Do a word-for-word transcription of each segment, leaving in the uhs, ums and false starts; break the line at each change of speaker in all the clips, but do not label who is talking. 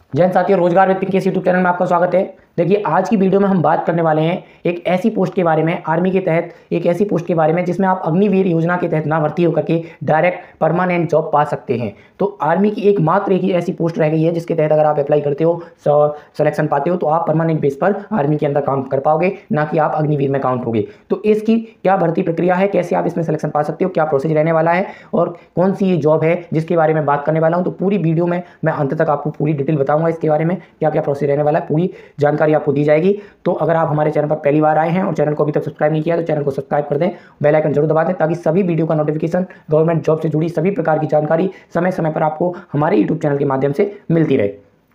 जैन साथियों, रोजगार with Pinky YouTube channel में आपका स्वागत है। देखिए, आज की वीडियो में हम बात करने वाले हैं एक ऐसी पोस्ट के बारे में, आर्मी के तहत एक ऐसी पोस्ट के बारे में जिसमें आप अग्निवीर योजना के तहत ना भर्ती होकर के डायरेक्ट परमानेंट जॉब पा सकते हैं। तो आर्मी की एकमात्र एक ही ऐसी पोस्ट रह गई है जिसके तहत अगर आप अप्लाई करते हो, सिलेक्शन पाते हो, तो आप परमानेंट बेस पर आर्मी के अंदर काम कर पाओगे, ना कि आप अग्निवीर में काउंट होगे। तो इसकी क्या भर्ती प्रक्रिया है, कैसे आप इसमें सिलेक्शन पा सकते हो, क्या प्रोसेस रहने वाला है और कौन सी ये जॉब है जिसके बारे में बात करने वाला हूँ, तो पूरी वीडियो में मैं अंत तक आपको पूरी डिटेल बताऊंगा। इसके बारे में क्या क्या प्रोसेस रहने वाला है, पूरी जानकारी आपको दी जाएगी। तो अगर आप हमारे चैनल पर पहली बार आए हैं और चैनल को अभी तक सब्सक्राइब नहीं किया तो चैनल को सब्सक्राइब कर दें, बेल आइकन जरूर दबा दें, ताकि सभी वीडियो का नोटिफिकेशन, गवर्नमेंट जॉब से जुड़ी सभी प्रकार की जानकारी समय समय पर आपको हमारे यूट्यूब चैनल के माध्यम से मिलती रहे।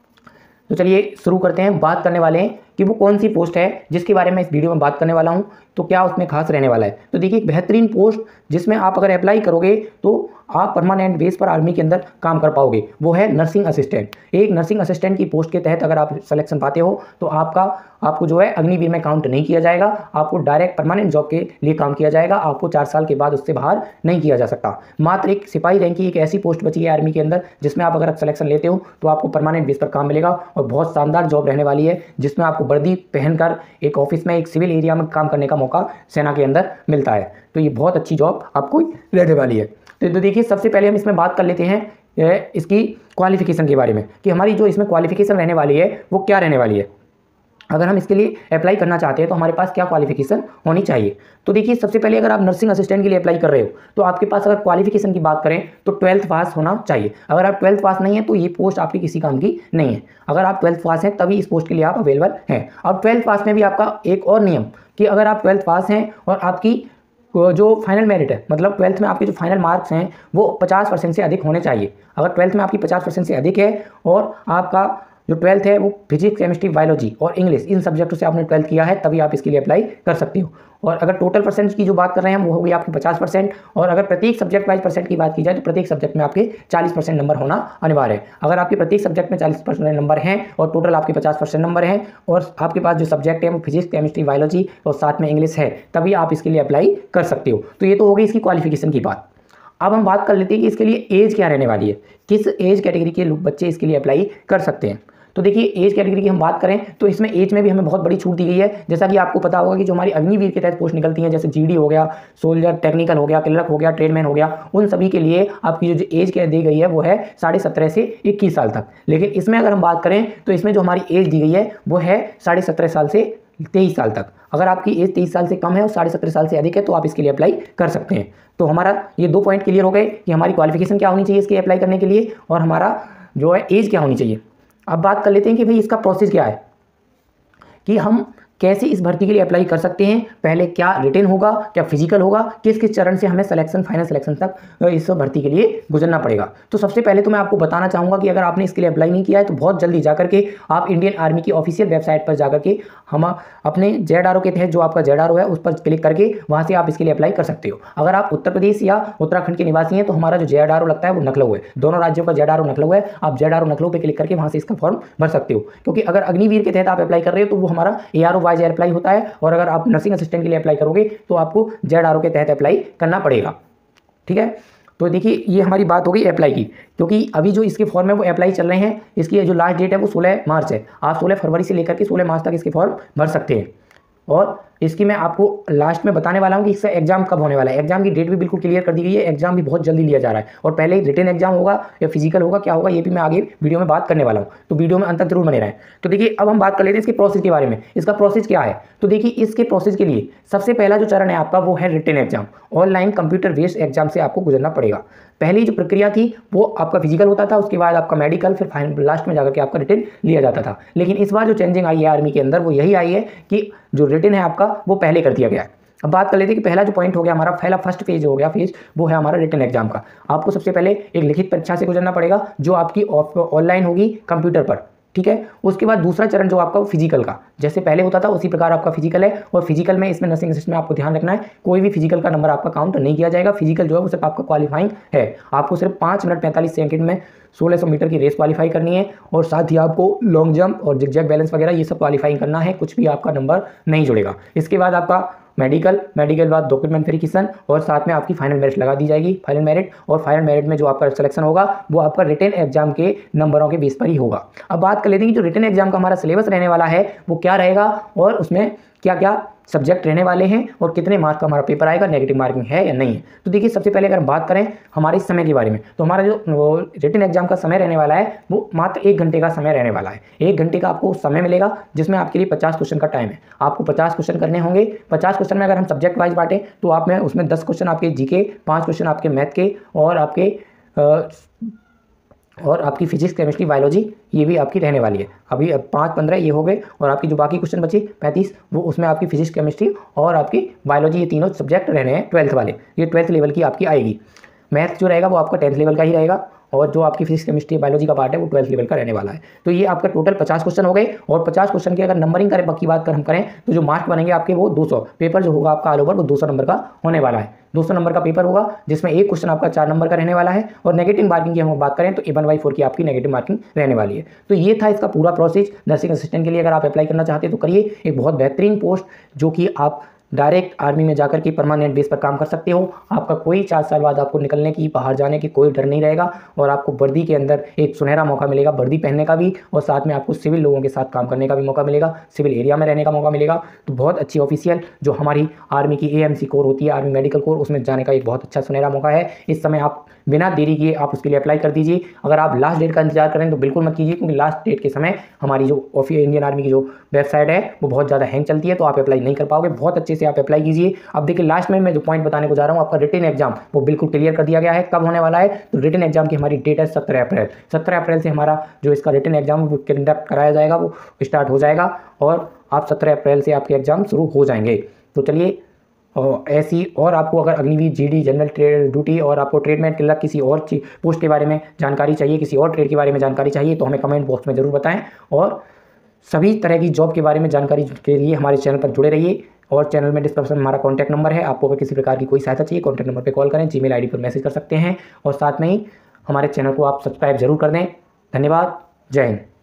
तो चलिए शुरू करते हैं। बात करने वाले हैं कि वो कौन सी पोस्ट है जिसके बारे में इस वीडियो में बात करने वाला हूँ, तो क्या उसमें खास रहने वाला है। तो देखिए, एक बेहतरीन पोस्ट जिसमें आप अगर अप्लाई करोगे तो आप परमानेंट बेस पर आर्मी के अंदर काम कर पाओगे, वो है नर्सिंग असिस्टेंट। एक नर्सिंग असिस्टेंट की पोस्ट के तहत अगर आप सिलेक्शन पाते हो तो आपका आपको जो है अग्निवीर में काउंट नहीं किया जाएगा, आपको डायरेक्ट परमानेंट जॉब के लिए काम किया जाएगा। आपको चार साल के बाद उससे बाहर नहीं किया जा सकता। मात्र एक सिपाही रैंक की एक ऐसी पोस्ट बची है आर्मी के अंदर जिसमें आप अगर सिलेक्शन लेते हो तो आपको परमानेंट बेस पर काम मिलेगा और बहुत शानदार जॉब रहने वाली है, जिसमें आपको वर्दी पहनकर एक ऑफिस में, एक सिविल एरिया में काम करने का मौका सेना के अंदर मिलता है। तो ये बहुत अच्छी जॉब आपको रहने वाली है। तो देखिए, सबसे पहले हम इसमें बात कर लेते हैं इसकी क्वालिफिकेशन के बारे में कि हमारी जो इसमें क्वालिफिकेशन रहने वाली है वो क्या रहने वाली है। अगर हम इसके लिए अप्लाई करना चाहते हैं तो हमारे पास क्या क्वालिफिकेशन होनी चाहिए। तो देखिए, सबसे पहले अगर आप नर्सिंग असिस्टेंट के लिए अप्लाई कर रहे हो तो आपके पास अगर क्वालिफिकेशन की बात करें तो ट्वेल्थ पास होना चाहिए। अगर आप ट्वेल्थ पास नहीं है तो ये पोस्ट आपकी किसी काम की नहीं है। अगर आप ट्वेल्थ पास हैं तभी इस पोस्ट के लिए आप अवेलेबल हैं। अब ट्वेल्थ पास में भी आपका एक और नियम कि अगर आप ट्वेल्थ पास हैं और आपकी जो फाइनल मेरिट है, मतलब ट्वेल्थ में आपके जो फाइनल मार्क्स हैं वो पचास परसेंट से अधिक होने चाहिए। अगर ट्वेल्थ में आपकी पचास परसेंट से अधिक है और आपका जो ट्वेल्थ है वो फिजिक्स, केमिस्ट्री, बायोलॉजी और इंग्लिश, इन सब्जेक्टों से आपने ट्वेल्थ किया है, तभी आप इसके लिए अप्लाई कर सकते हो। और अगर टोटल परसेंट की जो बात कर रहे हैं हम, वो होगी आपकी पचास परसेंट। और अगर प्रत्येक सब्जेक्ट वाइज परसेंट की बात की जाए तो प्रत्येक सब्जेक्ट में आपके चालीस परसेंट नंबर होना अनिवार्य है। अगर आपके प्रत्येक सब्जेक्ट में चालीस परसेंट नंबर हैं और टोटल आपके पचास परसेंट नंबर हैं और आपके पास जो सब्जेक्ट है वो फिजिक्स, केमिस्ट्री, बायोलॉजी और साथ में इंग्लिश है, तभी आप इसके लिए अप्लाई कर सकते हो। तो ये तो हो गई इसकी क्वालिफिकेशन की बात। अब हम बात कर लेते हैं कि इसके लिए एज क्या रहने वाली है, किस एज कैटेगरी के लोग बच्चे इसके लिए अप्लाई कर सकते हैं। तो देखिए, एज कैटेगरी की हम बात करें तो इसमें एज में भी हमें बहुत बड़ी छूट दी गई है। जैसा कि आपको पता होगा कि जो हमारी अग्निवीर के तहत पोस्ट निकलती हैं, जैसे जीडी हो गया, सोल्जर, टेक्निकल हो गया, क्लर्क हो गया, ट्रेडमैन हो गया, उन सभी के लिए आपकी जो एज क्या दी गई है वो है साढ़े सत्रह से इक्कीस साल तक। लेकिन इसमें अगर हम बात करें तो इसमें जो हमारी एज दी गई है वो है साढ़े सत्रह साल से तेईस साल तक। अगर आपकी एज तेईस साल से कम है और साढ़े सत्रह साल से अधिक है तो आप इसके लिए अप्लाई कर सकते हैं। तो हमारा ये दो पॉइंट क्लियर हो गए कि हमारी क्वालिफिकेशन क्या होनी चाहिए इसके अप्लाई करने के लिए और हमारा जो है एज क्या होनी चाहिए। अब बात कर लेते हैं कि भाई इसका प्रोसेस क्या है, कि हम कैसे इस भर्ती के लिए अप्लाई कर सकते हैं। पहले क्या रिटन होगा, क्या फिजिकल होगा, किस किस चरण से हमें सिलेक्शन, फाइनल सिलेक्शन तक इस भर्ती के लिए गुजरना पड़ेगा। तो सबसे पहले तो मैं आपको बताना चाहूँगा कि अगर आपने इसके लिए अप्लाई नहीं किया है तो बहुत जल्दी जाकर के आप इंडियन आर्मी की ऑफिशियल वेबसाइट पर जाकर के हम अपने जेड आर ओ के तहत जो आपका जेड आर ओ है उस पर क्लिक करके वहाँ से आप इसके लिए अप्लाई कर सकते हो। अगर आप उत्तर प्रदेश या उत्तराखंड के निवासी हैं तो हमारा जो जेड आर ओ लगता है वो लखनऊ है। दोनों राज्यों का जेड आर ओ लखनऊ है। आप जेड आर ओ लखनऊ पर क्लिक करके वहाँ से इसका फॉर्म भर सकते हो, क्योंकि अगर अग्निवीर के तहत आप अप्लाई कर रहे हो तो वो हमारा A R O wise apply होता है, और अगर आप नर्सिंग असिस्टेंट के लिए अप्लाई करोगे तो आपको जेड आर ओ के तहत अप्लाई करना पड़ेगा। ठीक है, तो देखिए, ये हमारी बात हो गई अप्लाई की, क्योंकि अभी जो इसके फॉर्म है वो अप्लाई चल रहे हैं। इसकी जो लास्ट डेट है वो सोलह मार्च है। आप सोलह फरवरी से लेकर के सोलह मार्च तक इसके फॉर्म भर सकते हैं। और इसकी मैं आपको लास्ट में बताने वाला हूँ कि इसका एग्जाम कब होने वाला है। एग्जाम की डेट भी बिल्कुल क्लियर कर दी गई है। एग्जाम भी बहुत जल्दी लिया जा रहा है और पहले ही रिटन एग्जाम होगा या फिजिकल होगा, क्या होगा ये भी मैं आगे वीडियो में बात करने वाला हूँ। तो वीडियो में अंत तक जरूर बने रहें। तो देखिए, अब हम बात कर लेते हैं इसके प्रोसेस के बारे में। इसका प्रोसेस क्या है, तो देखिए, इसके प्रोसेस के लिए सबसे पहला जो चरण है आपका वो है written exam. Online computer based exam से आपको गुजरना पड़ेगा। पहली जो प्रक्रिया थी वो आपका फिजिकल होता था, उसके बाद आपका मेडिकल, फिर फाइनल लास्ट में जाकर के आपका रिटन लिया जाता था। लेकिन इस बार जो चेंजिंग आई है आर्मी के अंदर वो यही आई है कि जो रिटन है आपका वो पहले कर दिया गया है। अब बात कर लेते हैं कि पहला जो पॉइंट हो गया हमारा, पहला फर्स्ट फेज हो गया फेज, वो है हमारा रिटन एग्जाम का। आपको सबसे पहले एक लिखित परीक्षा से गुजरना पड़ेगा जो आपकी ऑनलाइन होगी कंप्यूटर पर। ठीक है, उसके बाद दूसरा चरण जो आपका फिजिकल का, जैसे पहले होता था उसी प्रकार आपका फिजिकल है। और फिजिकल में इसमें नर्सिंग असिस्टेंट में आपको ध्यान रखना है, कोई भी फिजिकल का नंबर आपका काउंट नहीं किया जाएगा। फिजिकल जो है वो सिर्फ आपका क्वालिफाइंग है। आपको सिर्फ पाँच मिनट पैंतालीस सेकंड में सोलह सौ मीटर की रेस क्वालिफाई करनी है और साथ ही आपको लॉन्ग जंप और जिगजैग बैलेंस वगैरह ये सब क्वालिफाई करना है। कुछ भी आपका नंबर नहीं जुड़ेगा। इसके बाद आपका मेडिकल, मेडिकल बाद डॉक्यूमेंट वेरिफिकेशन और साथ में आपकी फाइनल मेरिट लगा दी जाएगी, फाइनल मेरिट। और फाइनल मेरिट में जो आपका सिलेक्शन होगा वो आपका रिटन एग्जाम के नंबरों के बेस पर ही होगा। अब बात कर लेते हैं कि जो रिटन एग्जाम का हमारा सिलेबस रहने वाला है वो क्या रहेगा और उसमें क्या क्या सब्जेक्ट रहने वाले हैं और कितने मार्क्स का हमारा पेपर आएगा, नेगेटिव मार्किंग है या नहीं है। तो देखिए, सबसे पहले अगर हम बात करें हमारे समय के बारे में, तो हमारा जो रिटन एग्जाम का समय रहने वाला है वो मात्र एक घंटे का समय रहने वाला है। एक घंटे का आपको समय मिलेगा जिसमें आपके लिए पचास क्वेश्चन का टाइम है। आपको पचास क्वेश्चन करने होंगे। पचास क्वेश्चन में अगर हम सब्जेक्ट वाइज बांटें तो आप में उसमें दस क्वेश्चन आपके जीके, पाँच क्वेश्चन आपके मैथ के और आपके आ, और आपकी फिजिक्स, केमिस्ट्री, बायोलॉजी ये भी आपकी रहने वाली है। अभी अब पाँच पंद्रह ये हो गए और आपकी जो बाकी क्वेश्चन बचे पैंतीस, वो उसमें आपकी फिजिक्स, केमिस्ट्री और आपकी बायोलॉजी ये तीनों सब्जेक्ट रहने हैं ट्वेल्थ वाले। ये ट्वेल्थ लेवल की आपकी आएगी। मैथ जो रहेगा वो आपका टेंथ लेवल का ही रहेगा और जो आपकी फिजिक्स, केमिस्ट्री, बायोलॉजी का पार्ट है वो ट्वेल्थ लेवल का रहने वाला है। तो ये आपका टोटल पचास क्वेश्चन हो गए और पचास क्वेश्चन की अगर नंबरिंग करें की बात कर हम करें तो जो मार्क बनेंगे आपके वो दो सौ। पेपर जो होगा आपका ऑल ओवर वो दो सौ नंबर का होने वाला है। दो सौ नंबर का पेपर होगा जिसमें एक क्वेश्चन आपका चार नंबर का रहने वाला है। और नेगेटिव मार्किंग की हम बात करें तो ए वन बाई फोर की आपकी नेगेटिव मार्किंग रहने वाली है। तो ये था इसका पूरा प्रोसेस। नर्सिंग असिस्टेंट के लिए अगर आप अप्लाई करना चाहते हैं तो करिए। एक बहुत बेहतरीन पोस्ट जो कि आप डायरेक्ट आर्मी में जाकर के परमानेंट बेस पर काम कर सकते हो। आपका कोई चार साल बाद आपको निकलने की, बाहर जाने की कोई डर नहीं रहेगा और आपको वर्दी के अंदर एक सुनहरा मौका मिलेगा वर्दी पहनने का भी और साथ में आपको सिविल लोगों के साथ काम करने का भी मौका मिलेगा, सिविल एरिया में रहने का मौका मिलेगा। तो बहुत अच्छी ऑफिशियल जो हमारी आर्मी की ए एम सी कोर होती है, आर्मी मेडिकल कोर, उसमें जाने का एक बहुत अच्छा सुनहरा मौका है। इस समय आप बिना देरी किए आप उसके लिए अप्लाई कर दीजिए। अगर आप लास्ट डेट का इंतजार करें तो बिल्कुल मत कीजिए, क्योंकि लास्ट डेट के समय हमारी जो ऑफिस इंडियन आर्मी की जो वेबसाइट है वो बहुत ज़्यादा हैंग चलती है, तो आप अप्लाई नहीं कर पाओगे। बहुत अच्छे से आप अप्लाई कीजिए। अब देखिए, लास्ट में मैं जो पॉइंट बताने को जा रहा हूँ, आपका रिटन एग्जाम वो बिल्कुल क्लियर कर दिया गया है। कब होने वाला है? तो रिटन एग्जाम की हमारी डेट है सत्रह अप्रैल। सत्रह अप्रैल से हमारा जो इसका रिटन एग्जाम वो कंडक्ट कराया जाएगा, वो स्टार्ट हो जाएगा और आप सत्रह अप्रैल से आपके एग्जाम शुरू हो जाएंगे। तो चलिए, और ऐसी और आपको अगर Agniveer, GD, general trade duty और आपको ट्रेडमैन के अलग किसी और पोस्ट के बारे में जानकारी चाहिए, किसी और ट्रेड के बारे में जानकारी चाहिए तो हमें कमेंट बॉक्स में ज़रूर बताएं। और सभी तरह की जॉब के बारे में जानकारी के लिए हमारे चैनल पर जुड़े रहिए। और चैनल में डिस्क्रिप्शन में हमारा कॉन्टैक्ट नंबर है। आपको अगर किसी प्रकार की कोई सहायता चाहिए कॉन्टैक्ट नंबर पर कॉल करें, जीमेल आईडी पर मैसेज कर सकते हैं और साथ में ही हमारे चैनल को आप सब्सक्राइब जरूर कर दें। धन्यवाद। जय हिंद।